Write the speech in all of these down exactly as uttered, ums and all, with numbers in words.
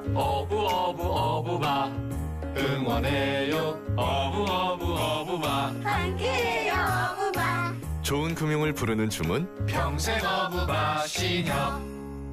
어부 어부 어부바 응원해요. 어부 어부 어부바 함께해요 어부바. 좋은 금융을 부르는 주문 평생 어부바 신협.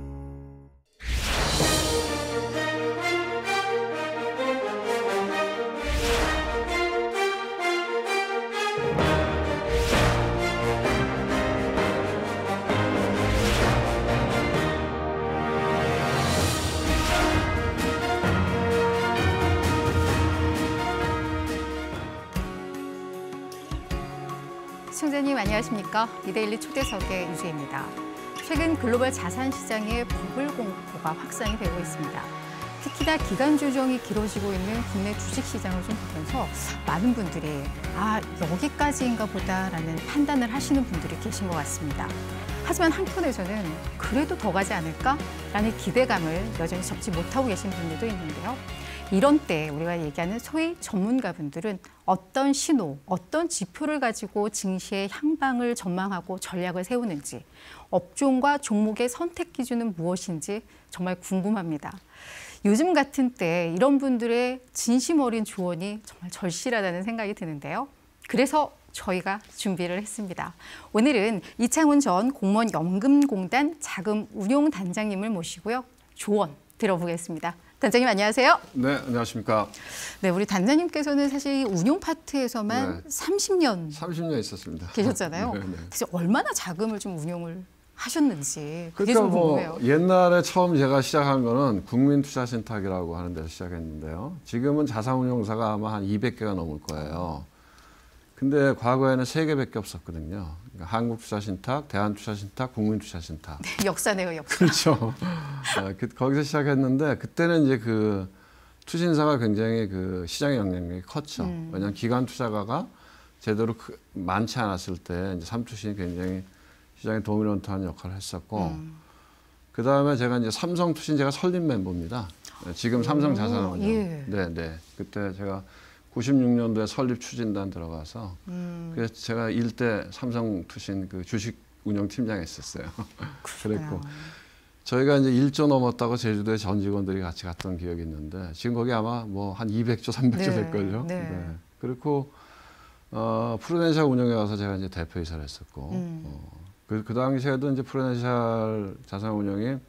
시청자님 안녕하십니까? 이데일리 초대석의 유주입니다. 최근 글로벌 자산 시장의 버블 공포가 확산이 되고 있습니다. 특히나 기간 조정이 길어지고 있는 국내 주식 시장을 좀 보면서 많은 분들이 아 여기까지인가 보다라는 판단을 하시는 분들이 계신 것 같습니다. 하지만 한편에서는 그래도 더 가지 않을까라는 기대감을 여전히 접지 못하고 계신 분들도 있는데요. 이런 때 우리가 얘기하는 소위 전문가분들은 어떤 신호, 어떤 지표를 가지고 증시의 향방을 전망하고 전략을 세우는지, 업종과 종목의 선택 기준은 무엇인지 정말 궁금합니다. 요즘 같은 때 이런 분들의 진심 어린 조언이 정말 절실하다는 생각이 드는데요. 그래서 저희가 준비를 했습니다. 오늘은 이창훈 전 공무원 연금공단 자금운용단장님을 모시고요. 조언 들어보겠습니다. 단장님 안녕하세요. 네, 안녕하십니까. 네, 우리 단장님께서는 사실 운용 파트에서만 네. 삼십 년 삼십 년 있었습니다. 계셨잖아요. 네, 네. 그래서 얼마나 자금을 좀 운용을 하셨는지 그게 그러니까 좀 뭐 궁금해요. 옛날에 처음 제가 시작한 거는 국민투자신탁이라고 하는 데서 시작했는데요. 지금은 자산운용사가 아마 한 이백 개가 넘을 거예요. 근데 과거에는 세 개밖에 없었거든요. 그러니까 한국투자신탁, 대한투자신탁, 국민투자신탁. 네, 역사네요, 역사. 그렇죠. 네, 그, 거기서 시작했는데 그때는 이제 그 투신사가 굉장히 그 시장의 영향력이 컸죠. 음. 왜냐하면 기관 투자가가 제대로 그, 많지 않았을 때 이제 삼투신이 굉장히 시장에 도미넌트한 역할을 했었고 음. 그 다음에 제가 이제 삼성투신 제가 설립 멤버입니다. 네, 지금 삼성자산운용. 예. 네, 네. 그때 제가 구십육 년도에 설립 추진단 들어가서 음. 그래서 제가 일대 삼성투신 그 주식 운영 팀장에 있었어요. 그랬고 저희가 이제 일 조 넘었다고 제주도에 전 직원들이 같이 갔던 기억이 있는데 지금 거기 아마 뭐 한 이백 조, 삼백 조 네. 될걸요. 네. 네. 그리고 어, 프루덴셜 운영에 와서 제가 이제 대표이사를 했었고 음. 어, 그, 그 당시에도 이제 프루덴셜 자산운용이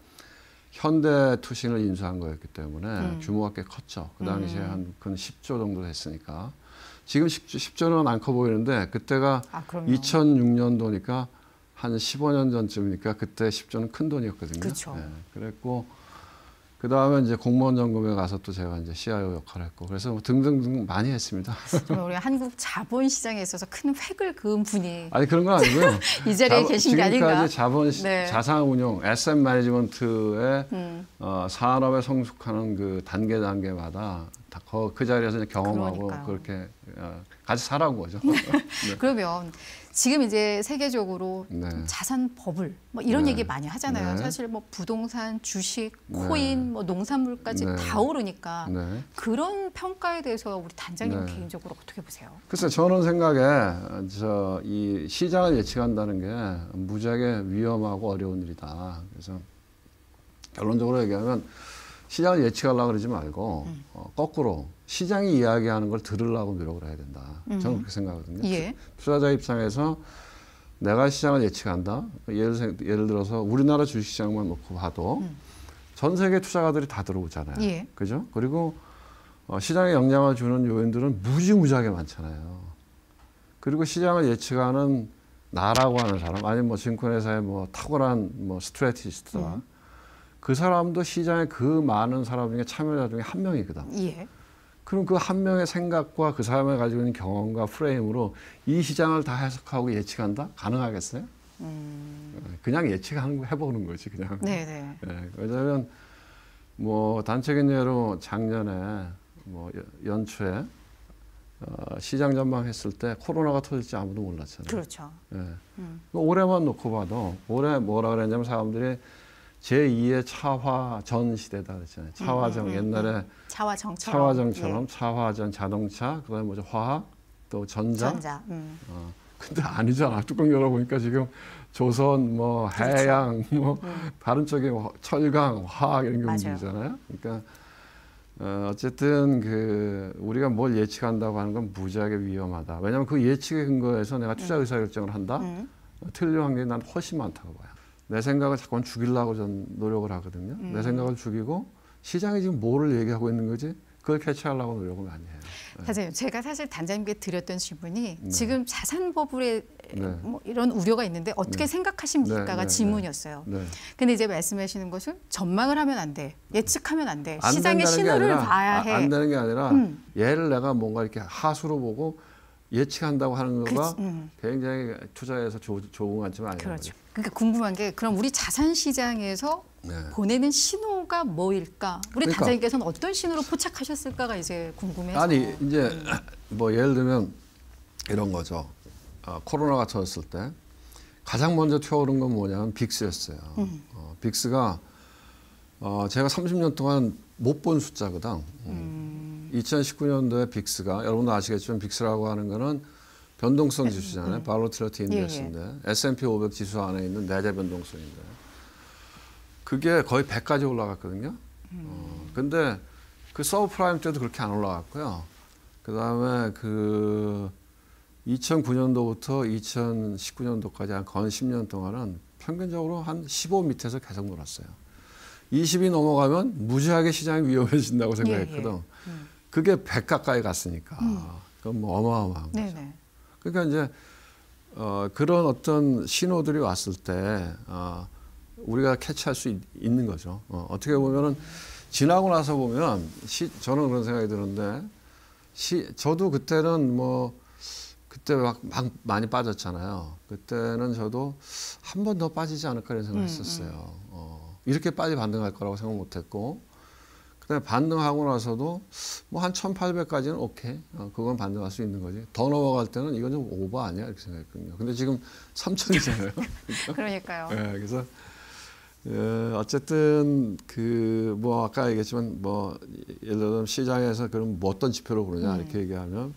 현대투신을 인수한 거였기 때문에 음. 규모가 꽤 컸죠. 그 당시에 음. 한 근 십 조 정도 됐으니까. 지금 십 조는 안 커 보이는데 그때가 아, 이천육 년도니까 한 십오 년 전쯤이니까 그때 십 조는 큰 돈이었거든요. 그렇죠. 네, 그랬고 그 다음에 이제 공무원 연금에 가서 또 제가 이제 씨아이오 역할을 했고 그래서 뭐 등등등 많이 했습니다. 우리 한국 자본 시장에 있어서 큰 획을 그은 분이 아니 그런 건 아니고요. 이 자리에 자본, 계신 게 아닌가. 지금까지 자본 네. 자산운용, 에셋 매니지먼트의 음. 어, 산업에 성숙하는 그 단계 단계마다 다 그 자리에서 경험하고 그러니까요. 그렇게 어, 같이 살아온 거죠. 네. 그러면 지금 이제 세계적으로 네. 자산 버블 뭐 이런 네. 얘기 많이 하잖아요. 네. 사실 뭐 부동산, 주식, 코인, 네. 뭐 농산물까지 네. 다 오르니까 네. 그런 평가에 대해서 우리 단장님 네. 개인적으로 어떻게 보세요? 글쎄 저는 생각에 저 이 시장을 예측한다는 게 무지하게 위험하고 어려운 일이다. 그래서 결론적으로 얘기하면 시장을 예측하려고 그러지 말고 음. 어, 거꾸로 시장이 이야기하는 걸 들으려고 노력을 해야 된다. 음. 저는 그렇게 생각하거든요. 예. 투자자 입장에서 내가 시장을 예측한다. 예를, 예를 들어서 우리나라 주식시장만 놓고 봐도 음. 전 세계 투자가들이 다 들어오잖아요. 예. 그죠? 그리고 어, 시장에 영향을 주는 요인들은 무지무지하게 많잖아요. 그리고 시장을 예측하는 나라고 하는 사람, 아니면 뭐 증권회사의 뭐 탁월한 뭐 스트래티지스트다. 음. 그 사람도 시장에 그 많은 사람 중에 참여자 중에 한 명이거든. 예. 그럼 그 한 명의 생각과 그 사람이 가지고 있는 경험과 프레임으로 이 시장을 다 해석하고 예측한다? 가능하겠어요? 음. 그냥 예측하는 거 해보는 거지 그냥. 네네. 네, 왜냐하면 뭐 단적인 예로 작년에 뭐 연초에 어, 시장 전망했을 때 코로나가 터질지 아무도 몰랐잖아요. 그렇죠. 네. 음. 올해만 놓고 봐도 올해 뭐라 그랬냐면 사람들이 제이의 차화전 시대다 그랬잖아요. 차화정 음, 음, 음. 옛날에 차화정처럼. 차화정처럼 예. 차화전 자동차 그다음에 뭐죠 화학 또 전자. 전자. 음. 어, 근데 아니잖아. 뚜껑 열어보니까 지금 조선 뭐 해양 그렇죠. 뭐 음. 다른 쪽에 철강 화학 이런 게 움직이잖아요. 그러니까 어, 어쨌든 그 우리가 뭘 예측한다고 하는 건 무지하게 위험하다. 왜냐하면 그 예측에 근거해서 내가 투자 의사결정을 한다. 음. 틀릴 확률이 난 훨씬 많다고 봐요. 내 생각을 자꾸 죽이려고 전 노력을 하거든요. 음. 내 생각을 죽이고 시장이 지금 뭐를 얘기하고 있는 거지? 그걸 캐치하려고 노력을 많이 해요. 네. 사실 제가 사실 단장님께 드렸던 질문이 네. 지금 자산 버블에 네. 뭐 이런 우려가 있는데 어떻게 네. 생각하십니까가 네, 네, 질문이었어요. 네. 근데 이제 말씀하시는 것은 전망을 하면 안 돼. 예측하면 안 돼. 안 시장의 된다는 게 신호를 아니라, 봐야 해. 아, 안 되는 게 아니라 음. 얘를 내가 뭔가 이렇게 하수로 보고 예측한다고 하는 거가 그치, 음. 굉장히 투자에서 조, 좋은 것 같지만 아니에요. 그렇죠. 그러니까 궁금한 게 그럼 우리 자산 시장에서 네. 보내는 신호가 뭐일까? 우리 그러니까. 단장님께서는 어떤 신호로 포착하셨을까가 이제 궁금해서. 아니 이제 뭐 예를 들면 이런 거죠. 어, 코로나가 터졌을 때 가장 먼저 튀어오른 건 뭐냐면 빅스였어요. 음. 어, 빅스가 어, 제가 삼십 년 동안 못 본 숫자거든. 음. 음. 이천십구 년도에 빅스가 여러분도 아시겠지만 빅스라고 하는 거는 변동성 지수잖아요. 발로틸리티 인덱스인데 예, 에스 앤 피 오백 지수 안에 있는 내재 변동성인데 그게 거의 백까지 올라갔거든요. 음. 어, 근데 그 서브프라임 때도 그렇게 안 올라갔고요. 그다음에 그 이천구 년도부터 이천십구 년도까지 한 거의 십 년 동안은 평균적으로 한 십오 밑에서 계속 놀았어요. 이십이 넘어가면 무지하게 시장이 위험해진다고 생각했거든. 예, 예. 음. 그게 백 가까이 갔으니까. 음. 그건 뭐 어마어마한 거죠. 네네. 그러니까 이제 어, 그런 어떤 신호들이 왔을 때 어, 우리가 캐치할 수 있, 있는 거죠. 어, 어떻게 보면은 지나고 나서 보면 시, 저는 그런 생각이 드는데 시, 저도 그때는 뭐 그때 막, 막 많이 빠졌잖아요. 그때는 저도 한 번 더 빠지지 않을까 이런 생각했었어요. 음, 음. 어, 이렇게 빨리 반등할 거라고 생각 못했고 그다음에 반등하고 나서도 뭐 한 천팔백까지는 오케이. 어, 그건 반등할 수 있는 거지. 더 넘어갈 때는 이건 좀 오버 아니야 이렇게 생각했거든요. 근데 지금 삼천이잖아요. 그러니까요. 네, 그래서 어, 어쨌든 그 뭐 아까 얘기했지만 뭐 예를 들면 시장에서 그럼 뭐 어떤 지표로 보느냐 음. 이렇게 얘기하면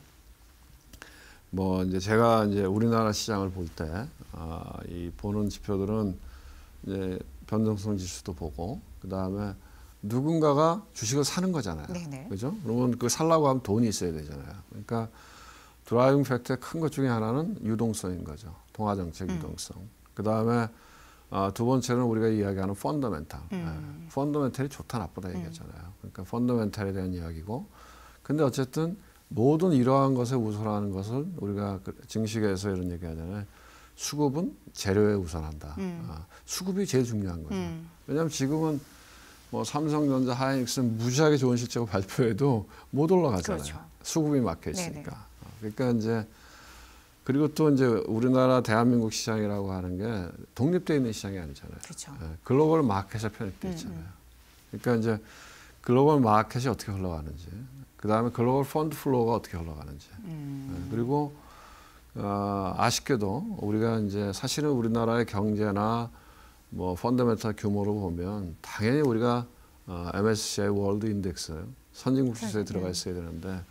뭐 이제 제가 이제 우리나라 시장을 볼 때 아, 이 보는 지표들은 이제 변동성 지수도 보고 그 다음에 누군가가 주식을 사는 거잖아요. 네네. 그죠? 그러면 그 살라고 하면 돈이 있어야 되잖아요. 그러니까 드라이빙 팩터의 큰 것 중에 하나는 유동성인 거죠. 통화 정책 음. 유동성. 그 다음에 아, 두 번째는 우리가 이야기하는 펀더멘탈. 음. 예, 펀더멘탈이 좋다 나쁘다 얘기하잖아요. 그러니까 펀더멘탈에 대한 이야기고. 근데 어쨌든 모든 이러한 것에 우선하는 것을 우리가 그 증식에서 이런 얘기하잖아요. 수급은 재료에 우선한다. 음. 아, 수급이 제일 중요한 거죠. 음. 왜냐하면 지금은 뭐 삼성전자, 하이닉스는 무지하게 좋은 실적 발표해도 못 올라가잖아요. 그렇죠. 수급이 막혀 있으니까. 어, 그러니까 이제 그리고 또 이제 우리나라 대한민국 시장이라고 하는 게 독립되어 있는 시장이 아니잖아요. 그렇죠. 예, 글로벌 마켓에 편입되어 음, 있잖아요. 음. 그러니까 이제 글로벌 마켓이 어떻게 흘러가는지, 그 다음에 글로벌 펀드 플로우가 어떻게 흘러가는지, 음. 예, 그리고 어, 아쉽게도 우리가 이제 사실은 우리나라의 경제나 뭐 펀더멘탈 규모로 보면 당연히 우리가 어, 엠 에스 씨 아이 월드 인덱스 선진국 지수에 들어가 있어야 되는데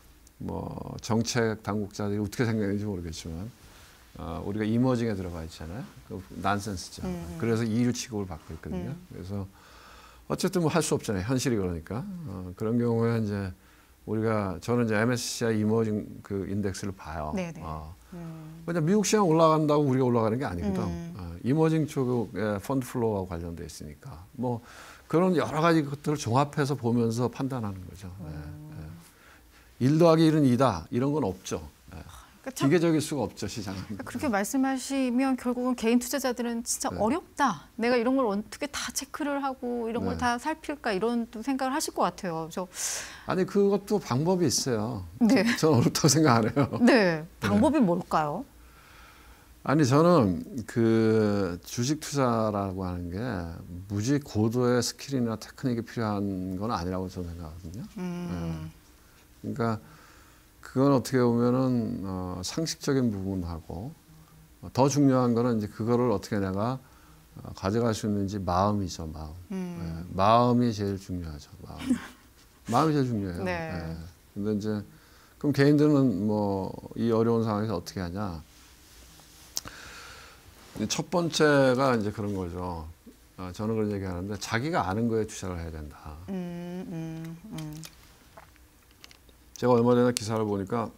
뭐 정책 당국자들이 어떻게 생각하는지 모르겠지만 어, 우리가 이머징에 들어가 있잖아요. 그 난센스죠. 음. 그래서 이 류 취급을 받고 있거든요. 음. 그래서 어쨌든 뭐 할 수 없잖아요. 현실이 그러니까 어, 그런 경우에 이제 우리가 저는 이제 엠 에스 씨 아이 이머징 그 인덱스를 봐요. 네네. 어. 음. 그냥 미국 시장 올라간다고 우리가 올라가는 게 아니거든. 음. 어, 이머징 쪽의 펀드 플로우와 관련돼 있으니까 뭐 그런 여러 가지 것들을 종합해서 보면서 판단하는 거죠. 예, 예. 일 더하기 일은 이다 이런 건 없죠. 예. 그러니까 참 기계적일 수가 없죠 시장은. 그렇게 말씀하시면 결국은 개인 투자자들은 진짜 네. 어렵다. 내가 이런 걸 어떻게 다 체크를 하고 이런 걸 네. 다 살필까 이런 또 생각을 하실 것 같아요. 저 아니 그것도 방법이 있어요. 네. 저는 어렵다고 생각 안 해요. 네. 방법이 뭘까요? 아니 저는 그 주식 투자라고 하는 게 무지 고도의 스킬이나 테크닉이 필요한 건 아니라고 저는 생각하거든요. 음. 네. 그러니까 그건 어떻게 보면은 어, 상식적인 부분하고 어, 더 중요한 거는 이제 그거를 어떻게 내가 어, 가져갈 수 있는지 마음이죠, 마음. 음. 네. 마음이 제일 중요하죠, 마음. 마음이 제일 중요해요. 네. 네. 근데 이제 그럼 개인들은 뭐 이 어려운 상황에서 어떻게 하냐? 첫 번째가 이제 그런 거죠. 어, 저는 그런 얘기하는데 자기가 아는 거에 투자를 해야 된다. 음, 음, 음. 제가 얼마 전에 기사를 보니까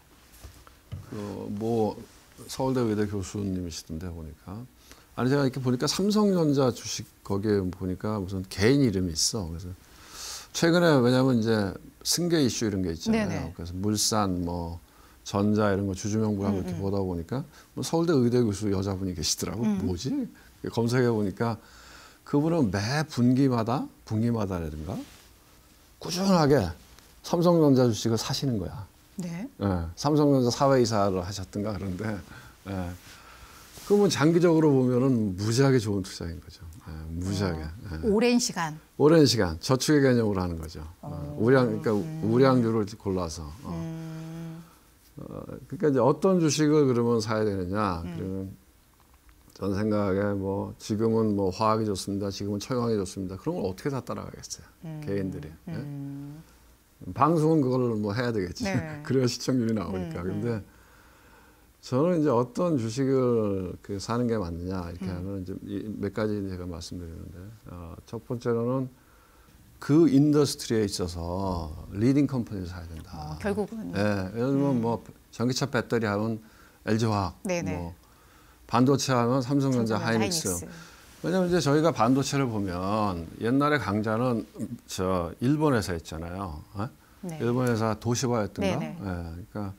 그 뭐 서울대 의대 교수님이시던데 보니까 아니 제가 이렇게 보니까 삼성전자 주식 거기에 보니까 무슨 개인 이름이 있어. 그래서 최근에 왜냐하면 이제 승계 이슈 이런 게 있잖아요. 네네. 그래서 물산 뭐 전자 이런 거 주주명부랑 음, 이렇게 음. 보다 보니까 뭐 서울대 의대 교수 여자분이 계시더라고. 음. 뭐지? 검색해 보니까 그분은 매 분기마다 분기마다라든가 꾸준하게 삼성전자 주식을 사시는 거야. 네. 예, 삼성전자 사회이사를 하셨던가 그런데 예, 그러면 장기적으로 보면은 무지하게 좋은 투자인 거죠. 예, 무지하게. 예. 오랜 시간. 오랜 시간 저축의 개념으로 하는 거죠. 어, 어, 우량 그러니까 음. 우량주를 골라서. 어. 음, 어, 그러니까 이제 어떤 주식을 그러면 사야 되느냐? 음. 그러면 전 생각에 뭐 지금은 뭐 화학이 좋습니다. 지금은 철강이 좋습니다. 그런 걸 어떻게 다 따라가겠어요? 음, 개인들이. 예? 음. 방송은 그걸 뭐 해야 되겠지. 네. 그래야 시청률이 나오니까. 음, 근데 저는 이제 어떤 주식을 그 사는 게 맞느냐 이렇게 음. 하면 이제 이 몇 가지 제가 말씀드리는데 어, 첫 번째로는 그 인더스트리에 있어서 리딩 컴퍼니를 사야 된다. 어, 결국은. 예, 예를 들면 음. 뭐 전기차 배터리 하면 엘지화학, 네네. 뭐 반도체 하면 삼성전자, 삼성전자, 하이닉스. 하이닉스. 왜냐하면 이제 저희가 반도체를 보면 옛날에 강자는 저 일본 회사였잖아요. 어? 네. 일본 회사 도시바였던가. 네네. 예, 그러니까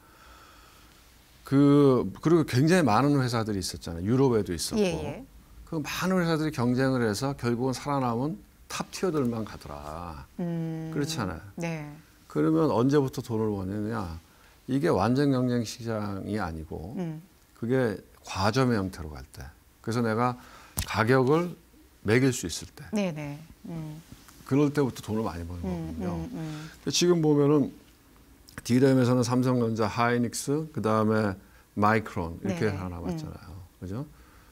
그 그리고 굉장히 많은 회사들이 있었잖아요. 유럽에도 있었고. 예, 예. 그 많은 회사들이 경쟁을 해서 결국은 살아남은 탑 티어들만 가더라. 음, 그렇잖아요. 네. 그러면 언제부터 돈을 버느냐? 이게 완전 경쟁 시장이 아니고 음, 그게 과점의 형태로 갈 때. 그래서 내가 가격을 매길 수 있을 때. 네네. 음, 그럴 때부터 돈을 많이 버는 음, 거거든요. 음, 음. 지금 보면은 디램에서는 삼성전자, 하이닉스, 그 다음에 마이크론 이렇게 네네. 하나 남았잖아요. 그죠?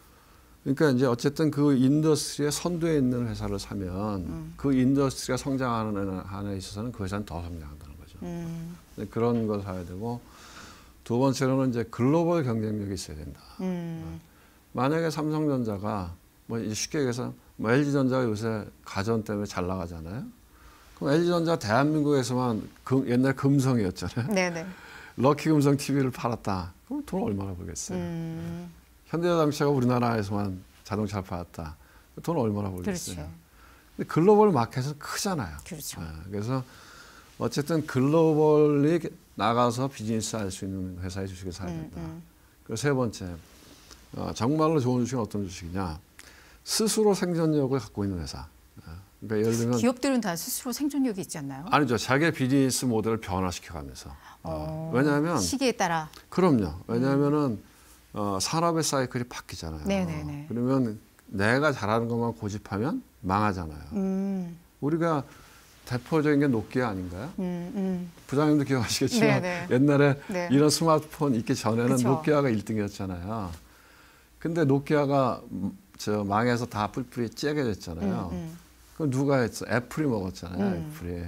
그러니까 이제 어쨌든 그 인더스트리의 선두에 있는 회사를 사면 음. 그 인더스트리가 성장하는 한에 있어서는 그 회사는 더 성장한다는 거죠. 음, 그런 걸 사야 되고 두 번째로는 이제 글로벌 경쟁력이 있어야 된다. 음, 만약에 삼성전자가 뭐 이제 쉽게 얘기해서 뭐 엘지전자가 요새 가전 때문에 잘 나가잖아요. 그럼 엘지전자 대한민국에서만 금, 옛날 금성이었잖아요. 네네. 럭키금성 티비를 팔았다. 그럼 돈 얼마나 벌겠어요. 음, 현대자동차가 우리나라에서만 자동차를 팔았다. 돈 얼마나 벌겠어요. 그렇죠. 근데 글로벌 마켓은 크잖아요. 그렇죠. 네, 그래서 어쨌든 글로벌리 나가서 비즈니스 할 수 있는 회사의 주식을 사야 음, 된다. 음. 그리고 세 번째, 어, 정말로 좋은 주식은 어떤 주식이냐? 스스로 생존력을 갖고 있는 회사. 어, 그러니까 예를 들면 기업들은 다 스스로 생존력이 있지 않나요? 아니죠. 자기의 비즈니스 모델을 변화시켜가면서. 어, 어, 왜냐하면 시기에 따라. 그럼요. 왜냐하면은 어, 산업의 사이클이 바뀌잖아요. 네네네. 그러면 내가 잘하는 것만 고집하면 망하잖아요. 음, 우리가 대표적인 게 노키아 아닌가요? 음, 음. 부장님도 기억하시겠지만 네네. 옛날에 네. 이런 스마트폰 있기 전에는 그쵸. 노키아가 일 등이었잖아요. 근데 노키아가 음, 저 망해서 다 뿔뿔이 째게 됐잖아요. 음, 음. 그럼 누가 했어? 애플이 먹었잖아요. 음. 애플이.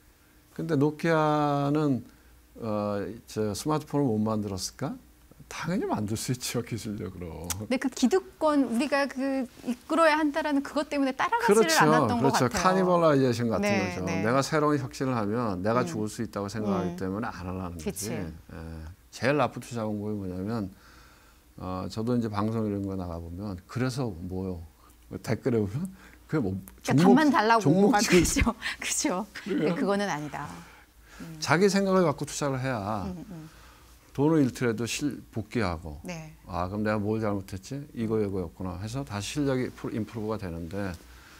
근데 노키아는 어, 저 스마트폰을 못 만들었을까? 당연히 만들 수 있죠, 기술력으로. 근데 그 기득권 우리가 그 이끌어야 한다라는 그것 때문에 따라가지를 그렇죠. 않았던 그렇죠. 것 같아요. 카니발라이제이션 같은 네, 거죠. 네. 내가 새로운 혁신을 하면 내가 음. 죽을 수 있다고 생각하기 음. 때문에 안 하려는 그치. 거지. 예. 제일 나쁜 투자 방법이 뭐냐면 어, 저도 이제 방송 이런 거 나가 보면 그래서 뭐요? 댓글에 보면 그게 뭐 그러니까 돈만 달라고 종목 막 지금 그죠, 그죠. 근데 그거는 아니다. 자기 생각을 갖고 투자를 해야 음, 음. 돈을 잃더라도 실 복귀하고 네. 아 그럼 내가 뭘 잘못했지? 이거 이거였구나 해서 다시 실력이 프로- 임프루브가 되는데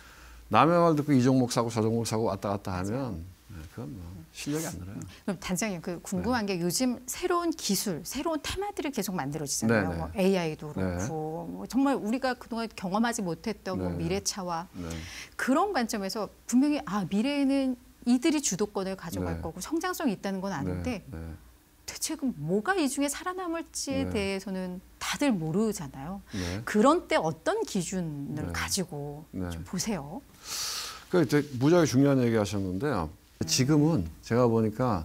남의 말 듣고 이 종목 사고 저 종목 사고 왔다 갔다 하면 네, 그건 뭐 실력이 안 늘어요. 그럼 단장님 그 궁금한 게 요즘 새로운 기술, 새로운 테마들이 계속 만들어지잖아요. 네네. 뭐 에이아이도 그렇고 네. 뭐 정말 우리가 그동안 경험하지 못했던 뭐 네. 미래차와 네. 그런 관점에서 분명히 아 미래에는 이들이 주도권을 가져갈 네. 거고 성장성이 있다는 건 아는데 네. 네. 대체 그럼 뭐가 이 중에 살아남을지에 네. 대해서는 다들 모르잖아요. 네. 그런 때 어떤 기준을 네. 가지고 네. 좀 보세요. 그 되게 무지하게 중요한 얘기 하셨는데요. 지금은 제가 보니까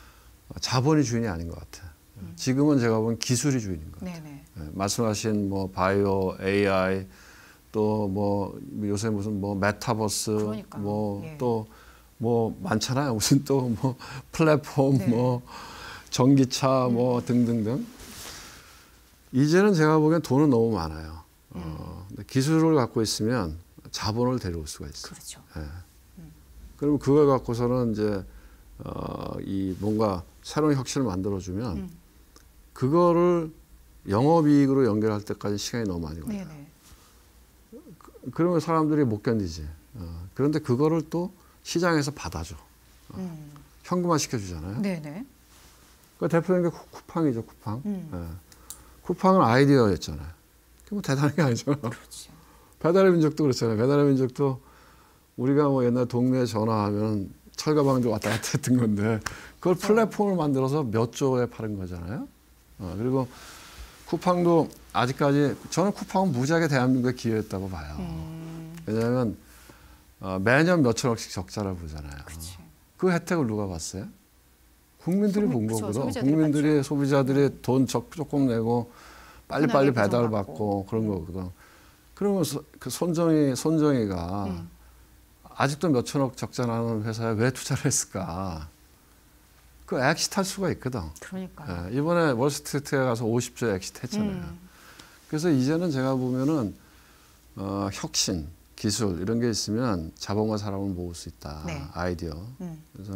자본이 주인이 아닌 것 같아요. 지금은 제가 보면 기술이 주인인 것 같아요. 네네. 네, 말씀하신 뭐 바이오, 에이아이 또 뭐 요새 무슨 뭐 메타버스 그러니까요. 뭐 예. 또 뭐 많잖아요. 무슨 또 뭐 플랫폼, 네. 뭐 전기차, 뭐 음. 등등등. 이제는 제가 보기엔 돈은 너무 많아요. 음. 어, 근데 기술을 갖고 있으면 자본을 데려올 수가 있어요. 그렇죠. 예. 음. 그러면 그걸 갖고서는 이제 어, 이 뭔가 새로운 혁신을 만들어주면 음. 그거를 영업이익으로 연결할 때까지 시간이 너무 많이 걸려요. 네네. 그러면 사람들이 못 견디지. 어, 그런데 그거를 또 시장에서 받아줘. 음. 현금화 시켜주잖아요. 네네. 그 대표적인 게 쿠- 쿠팡이죠, 쿠팡. 음. 예. 쿠팡은 아이디어였잖아요. 그게 뭐 대단한 게 아니잖아. 그렇죠. 배달의 민족도 그렇잖아요. 배달의 민족도 우리가 뭐 옛날 동네에 전화하면 철가방도 왔다 갔다 했던 건데 그걸 플랫폼을 만들어서 몇 조에 파는 거잖아요. 어, 그리고 쿠팡도 아직까지 저는 쿠팡은 무지하게 대한민국에 기여했다고 봐요. 음. 왜냐하면 어, 매년 몇천억씩 적자를 보잖아요. 그치. 그 혜택을 누가 봤어요? 국민들이 소비- 본 그쵸, 거거든. 소비자들이 국민들이 봤죠. 소비자들이 돈 적- 조금 내고 빨리빨리 편하게 배달 배송받고. 받고 그런 음. 거거든. 그러면 소- 그 손정희 손정희가 음. 아직도 몇천억 적자 나는 회사에 왜 투자를 했을까? 그 엑시트할 수가 있거든. 그러니까요. 예, 이번에 월스트리트에 가서 오십 조 엑시트했잖아요. 음. 그래서 이제는 제가 보면은 어, 혁신, 기술 이런 게 있으면 자본과 사람을 모을 수 있다. 네. 아이디어. 음. 그래서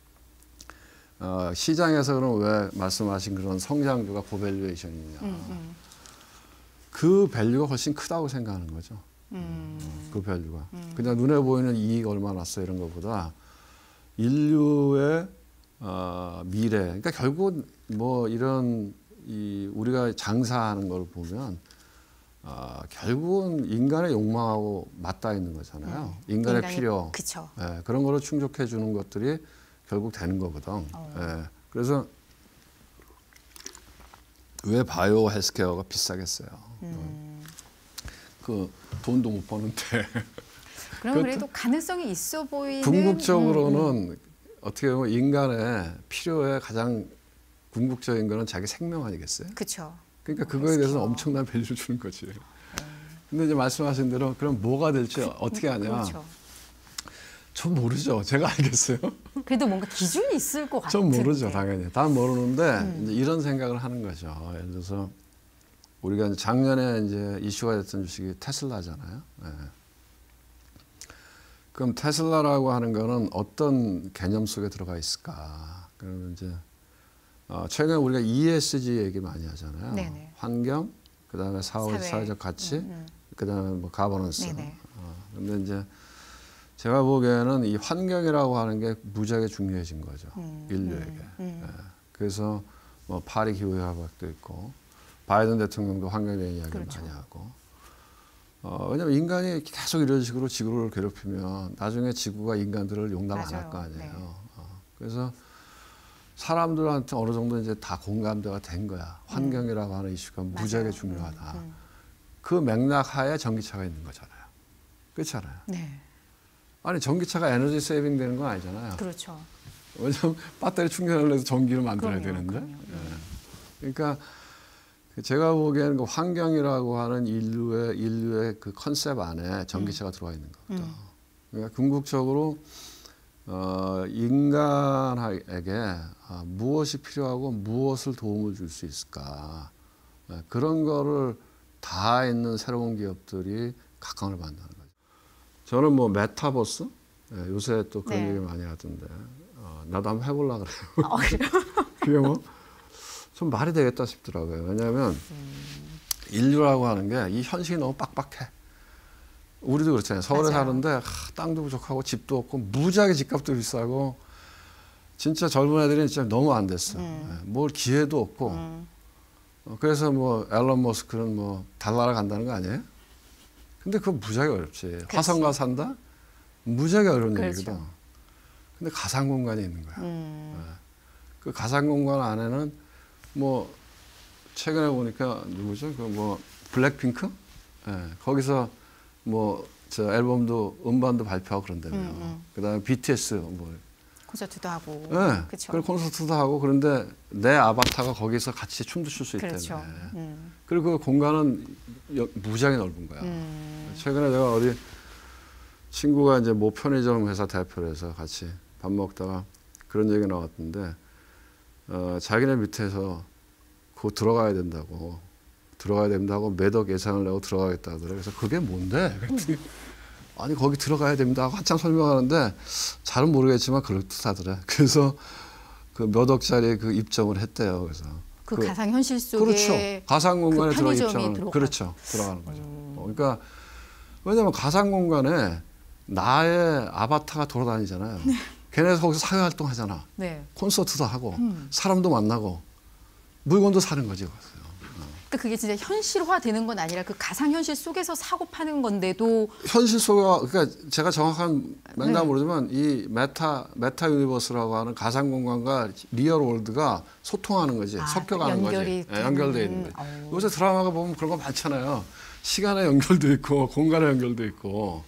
어, 시장에서 그럼 왜 말씀하신 그런 성장주가 고밸류에이션이냐. 음. 음. 그 밸류가 훨씬 크다고 생각하는 거죠. 음. 그 밸류가. 음. 그냥 눈에 보이는 이익 얼마 났어 이런 것보다 인류의 어, 미래. 그러니까 결국 뭐 이런 이 우리가 장사하는 걸 보면 어, 결국은 인간의 욕망하고 맞닿아 있는 거잖아요. 음. 인간의 인간이- 필요. 그쵸. 예, 그런 거를 충족해 주는 것들이 결국 되는 거거든. 어. 예, 그래서 왜 바이오 헬스케어가 비싸겠어요. 음. 그 돈도 못 버는데 그럼 그것도- 그래도 가능성이 있어 보이는. 궁극적으로는 음, 음. 어떻게 보면 인간의 필요에 가장 궁극적인 거는 자기 생명 아니겠어요? 그쵸. 그러니까 어, 그거에 대해서 헬스케어. 엄청난 밸류를 주는 거지. 근데 이제 말씀하신 대로 그럼 뭐가 될지 어떻게 하냐? 그렇죠. 전 모르죠. 제가 알겠어요. 그래도 뭔가 기준이 있을 것 같은데. 전 모르죠, 당연히. 다 모르는데 음. 이제 이런 생각을 하는 거죠. 예를 들어서 우리가 이제 작년에 이제 이슈가 됐던 주식이 테슬라잖아요. 예. 그럼 테슬라라고 하는 거는 어떤 개념 속에 들어가 있을까? 그러면 이제 어, 최근에 우리가 이에스지 얘기 많이 하잖아요. 네네. 환경, 그다음에 사회, 사회. 사회적 가치, 음, 음. 그다음에 뭐 가버넌스. 네네. 어, 근데 이제 제가 보기에는 이 환경이라고 하는 게 무지하게 중요해진 거죠. 음, 인류에게. 음, 음. 예. 그래서 뭐 파리 기후 협약도 있고 바이든 대통령도 환경에 대한 이야기를 그렇죠. 많이 하고. 어, 왜냐하면 인간이 계속 이런 식으로 지구를 괴롭히면 나중에 지구가 인간들을 용납 안 할 맞아요. 거 아니에요. 네. 어, 그래서 사람들한테 어느 정도 이제 다 공감대가 된 거야. 환경이라고 하는 이슈가 무지하게 맞아요. 중요하다. 음, 음. 그 맥락 하에 전기차가 있는 거잖아요. 그렇잖아요. 네. 아니 전기차가 에너지 세이빙 되는 건 아니잖아요. 그렇죠. 왜냐하면 배터리 충전을 해서 전기를 만들어야 그럼요, 되는데. 그럼요. 예. 그러니까 제가 보기에는 그 환경이라고 하는 인류의 인류의 그 컨셉 안에 전기차가 들어와 있는 거거든. 음. 그러니까 궁극적으로 어, 인간에게 아, 무엇이 필요하고 무엇을 도움을 줄 수 있을까. 예, 그런 거를 다 있는 새로운 기업들이 각광을 받는다는 거죠. 저는 뭐 메타버스 예, 요새 또 그런 네. 얘기 많이 하던데 어, 나도 한번 해보려고 그래요. 어, 그래요? 그게 뭐 좀 말이 되겠다 싶더라고요. 왜냐하면 인류라고 하는 게 이 현실이 너무 빡빡해. 우리도 그렇잖아요. 서울에 맞아요. 사는데 하, 땅도 부족하고 집도 없고 무지하게 집값도 비싸고 진짜 젊은 애들이 진짜 너무 안 됐어. 음. 예, 뭘 기회도 없고. 음. 어, 그래서 뭐 앨런 머스크는 뭐 달나라 간다는 거 아니에요? 근데 그거 무지하게 어렵지. 화성가 산다? 무지하게 어려운 그렇죠. 얘기거든. 근데 가상 공간이 있는 거야. 음. 그 가상 공간 안에는 뭐 최근에 보니까 누구죠? 그 뭐 블랙핑크? 예, 거기서 뭐 저 앨범도 음반도 발표하고 그런다며. 음, 음. 그다음에 비티에스 뭐 콘서트도 하고. 예. 그렇죠. 그리고 콘서트도 하고 그런데 내 아바타가 거기서 같이 춤도 출 수 있다며. 그렇죠. 음. 그리고 그 공간은 여- 무지하게 넓은 거야. 음. 최근에 내가 어디 친구가 이제 모 편의점 회사 대표를 해서 같이 밥 먹다가 그런 얘기가 나왔던데 어, 자기네 밑에서 곧 들어가야 된다고 들어가야 된다고 매덕 예상을 내고 들어가겠다 하더라고요. 그래서 그게 뭔데? 그랬더니 아니 거기 들어가야 됩니다 하고 한참 설명하는데 잘은 모르겠지만 그렇듯하더래. 그래서 그 몇 억짜리 그 입점을 했대요. 그래서 그, 그 가상 현실 속에 그렇죠. 가상 공간에 그 들어 편의점이 입점을 들어가- 그렇죠. 들어가는 거죠. 음. 어, 그러니까 왜냐하면 가상 공간에 나의 아바타가 돌아다니잖아요. 네. 걔네 거기서 사회 활동하잖아. 네. 콘서트도 하고 음. 사람도 만나고 물건도 사는 거지. 거기서. 그러니까 그게 진짜 현실화되는 건 아니라 그 가상 현실 속에서 사고 파는 건데도 현실 속에 그러니까 제가 정확한 맥락은 네. 모르지만 이 메타 메타 유니버스라고 하는 가상 공간과 리얼 월드가 소통하는 거지. 아, 섞여가는 연결이 거지. 예, 연결돼 있는 되는. 거지. 어. 요새 드라마가 보면 그런 거 많잖아요. 시간에 연결돼 있고 공간에 연결돼 있고.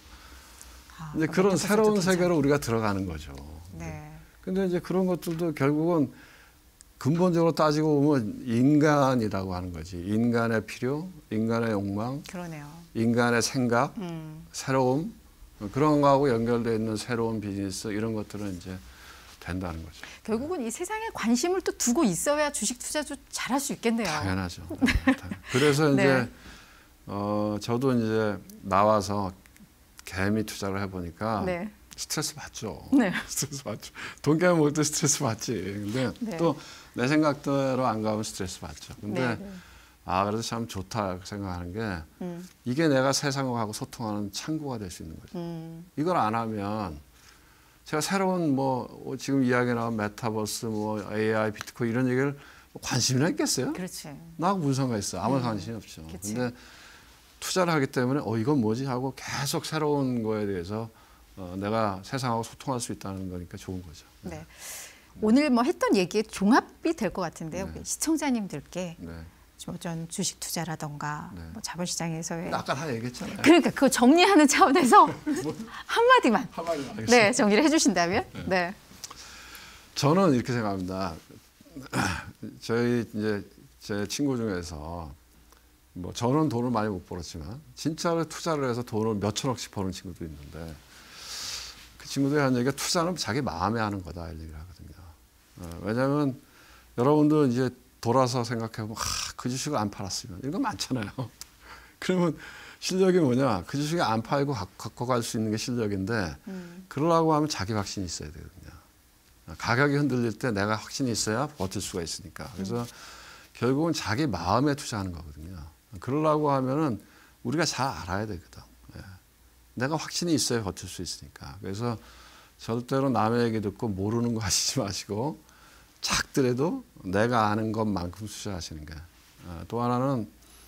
아, 이제 그것도 그런 벌써 새로운 또 세계로 우리가 들어가는 거죠. 네. 근데 이제 그런 것들도 결국은 근본적으로 따지고 보면 인간이라고 하는 거지. 인간의 필요, 인간의 욕망, 그러네요. 인간의 생각, 음. 새로움 그런 거하고 연결되어 있는 새로운 비즈니스 이런 것들은 이제 된다는 거죠. 결국은 이 세상에 관심을 또 두고 있어야 주식 투자도 잘할 수 있겠네요. 당연하죠. 네, 당연. 그래서 네. 이제 어, 저도 이제 나와서 개미 투자를 해보니까 네. 스트레스 받죠. 네. 스트레스 받죠. 돈 깨면 먹을 때 스트레스 받지. 근데 네. 또 내 생각대로 안 가면 스트레스 받죠. 근데 네, 네. 아 그래도 참 좋다 생각하는 게 음. 이게 내가 세상하고 소통하는 창구가 될 수 있는 거죠. 음. 이걸 안 하면 제가 새로운 뭐 지금 이야기 나온 메타버스, 뭐 에이아이, 비트코인 이런 얘기를 관심이나 있겠어요? 그렇지. 나하고 무슨 상관 있어? 아무 음. 관심이 없죠. 그치. 근데 투자를 하기 때문에 어 이건 뭐지 하고 계속 새로운 거에 대해서 어, 내가 세상하고 소통할 수 있다는 거니까 좋은 거죠. 네. 오늘 뭐 했던 얘기의 종합이 될 것 같은데요. 네. 시청자님들께 네. 좀 어떤 주식 투자라던가 네. 뭐 자본시장에서의 아까 다 얘기했잖아요. 그러니까 그거 정리하는 차원에서 한마디만 한마디 알겠습니다. 네 정리를 해주신다면 네. 저는 이렇게 생각합니다. 저희 이제 제 친구 중에서 뭐 저는 돈을 많이 못 벌었지만 진짜로 투자를 해서 돈을 몇 천억씩 버는 친구도 있는데 그 친구들이 하는 얘기가 투자는 자기 마음에 하는 거다 이런 얘기를 하거든요. 어, 왜냐하면 여러분도 이제 돌아서 생각해보면 아, 그 주식을 안 팔았으면 이런 거 많잖아요. 그러면 실력이 뭐냐? 그 주식을 안 팔고 갖고 갈 수 있는 게 실력인데 음. 그러려고 하면 자기 확신이 있어야 되거든요. 가격이 흔들릴 때 내가 확신이 있어야 버틸 수가 있으니까. 그래서 음. 결국은 자기 마음에 투자하는 거거든요. 그러려고 하면은 우리가 잘 알아야 되거든. 예. 내가 확신이 있어야 버틸 수 있으니까. 그래서 절대로 남의 얘기 듣고 모르는 거 하시지 마시고 작더라도 내가 아는 것만큼 투자하시는 게. 어, 또 하나는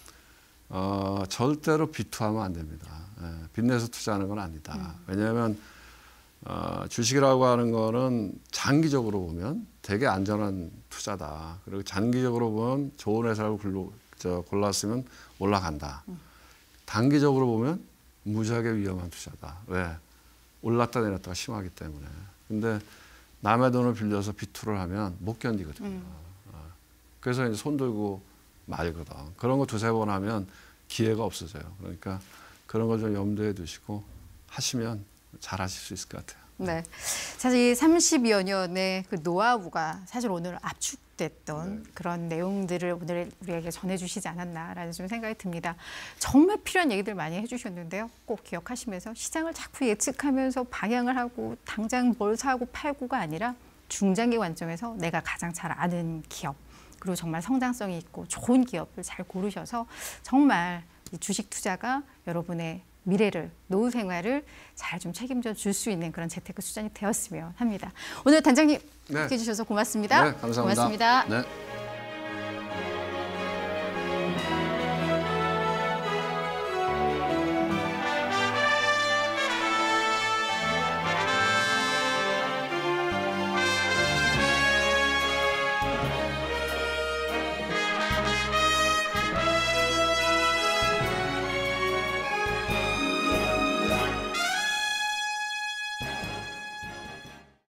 어, 절대로 비투하면 안 됩니다. 예. 빚내서 투자하는 건 아니다. 음. 왜냐하면 어, 주식이라고 하는 거는 장기적으로 보면 되게 안전한 투자다. 그리고 장기적으로 보면 좋은 회사를 골라, 저, 골랐으면 올라간다. 음. 단기적으로 보면 무지하게 위험한 투자다. 왜? 올랐다 내렸다가 심하기 때문에. 근데 남의 돈을 빌려서 비투를 하면 못 견디거든요. 음. 어. 그래서 이제 손 들고 말거든. 그런 거 두세 번 하면 기회가 없어져요. 그러니까 그런 걸 좀 염두에 두시고 하시면 잘 하실 수 있을 것 같아요. 네. 사실 삼십여 년의 그 노하우가 사실 오늘 압축됐던 네. 그런 내용들을 오늘 우리에게 전해주시지 않았나라는 좀 생각이 듭니다. 정말 필요한 얘기들 많이 해주셨는데요. 꼭 기억하시면서 시장을 자꾸 예측하면서 방향을 하고 당장 뭘 사고 팔고가 아니라 중장기 관점에서 내가 가장 잘 아는 기업 그리고 정말 성장성이 있고 좋은 기업을 잘 고르셔서 정말 이 주식 투자가 여러분의 미래를, 노후 생활을 잘 좀 책임져 줄 수 있는 그런 재테크 수단이 되었으면 합니다. 오늘 단장님 함께 네. 해주셔서 고맙습니다. 네, 감사합니다. 고맙습니다. 네.